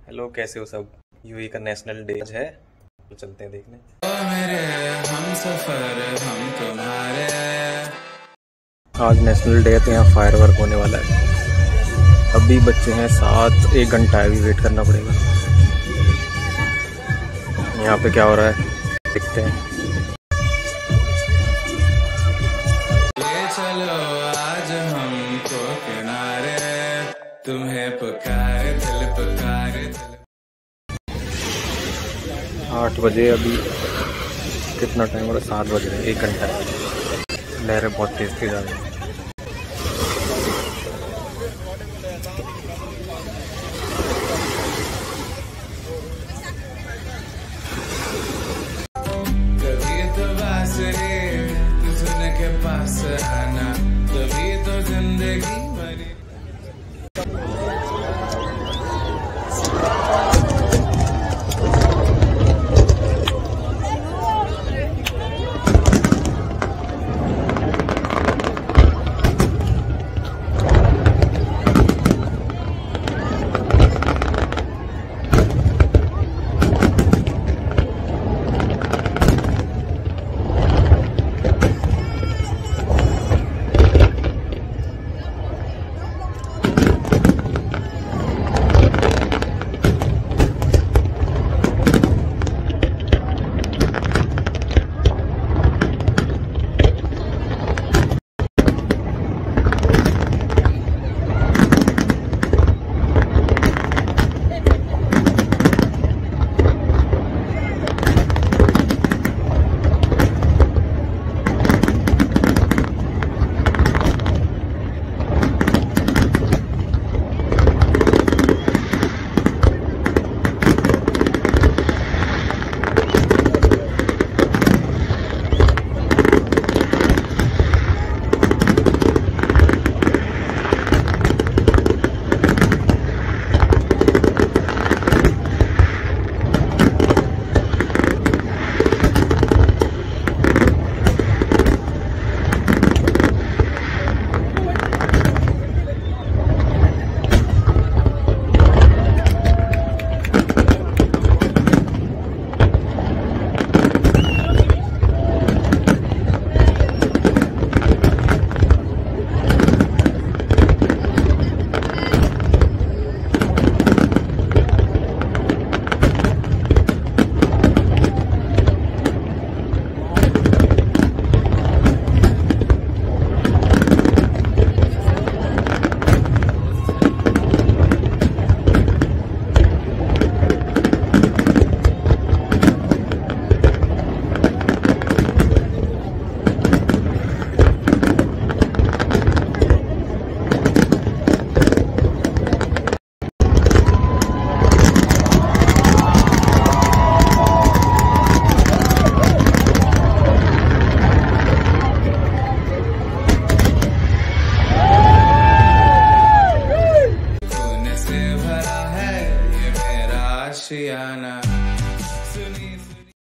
Hello, कैसे हो सब। यूएई का नेशनल डे है, तो चलते हैं देखने। मेरे हम सफर हम तुम्हारे। आज नेशनल डे है तो यहाँ फायर वर्क होने वाला है। अभी बच्चे हैं 7, 1 घंटा अभी वेट करना पड़ेगा। यहाँ पे क्या हो रहा है देखते हैं। ले चलो आज हमको किनारे, तुम्हें पुकारे दिल पुकारे दिल। 8 बजे, अभी कितना टाइम हो रहा है, 7 बज रहे हैं, 1 घंटा। लहरें बहुत तेज तेज आ रही हैं। कभी तो बांसुरी तू सुन के पास आना, कभी तो जिंदगी भरी। Shiana